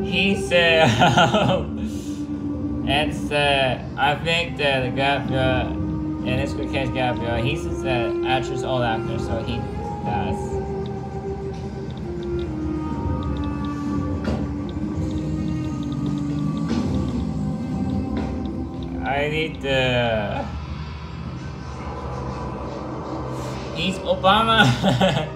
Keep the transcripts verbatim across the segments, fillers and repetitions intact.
he said, it's, uh, I think that Gabriel, in this case, Gabriel, he's an actress, old actor, so he does. I need to. He's Obama.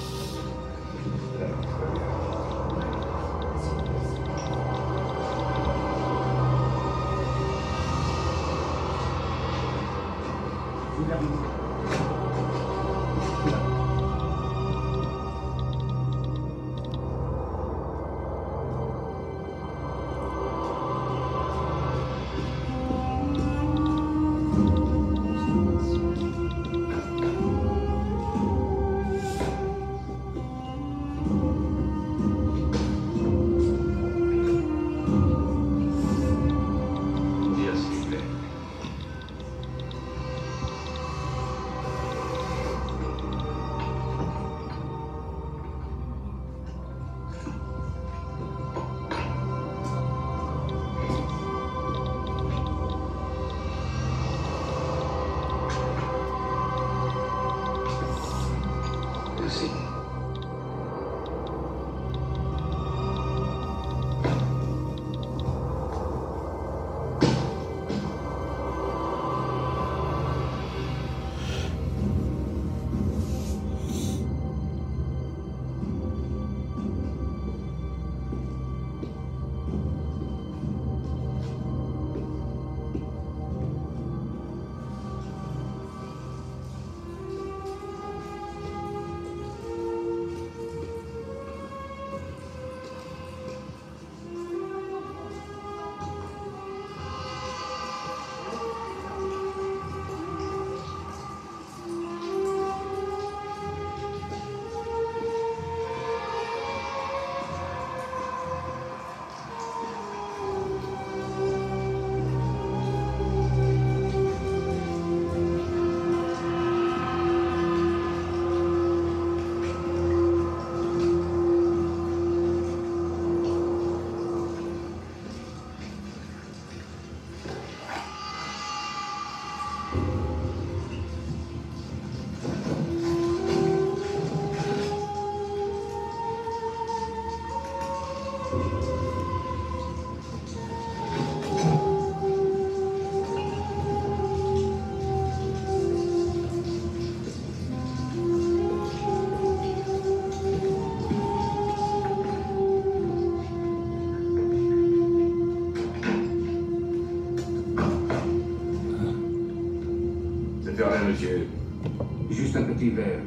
Monsieur. Juste un petit verre.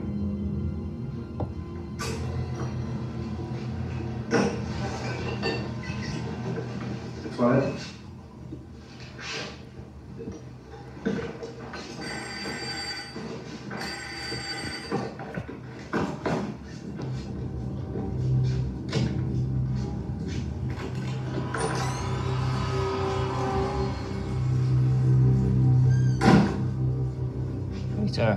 Toilette. Sir.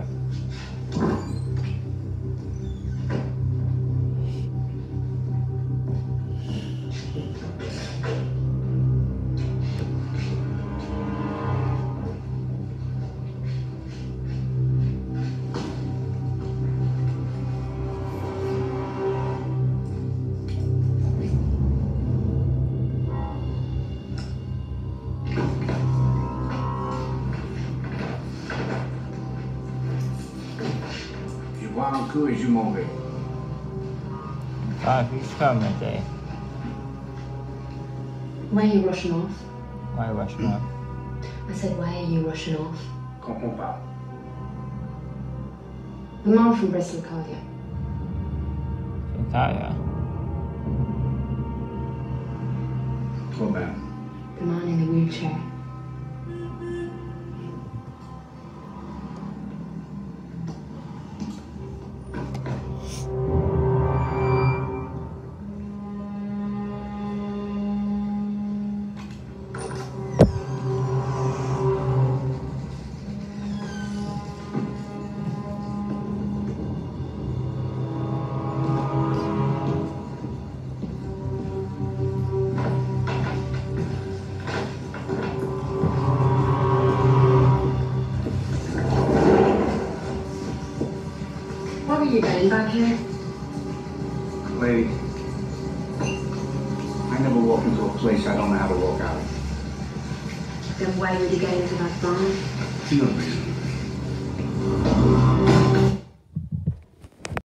Un coup et je m'en vais. Ah, he's coming, Jay. Why are you rushing off? Why are you rushing off? I said, why are you rushing off? Comprends pas. The man from Bristol Cardiac. Cardiac. Trop bien. The man in the wheelchair. you going back here? Lady, I never walk into a place I don't know how to walk out. Then why would you get into that barn? No reason.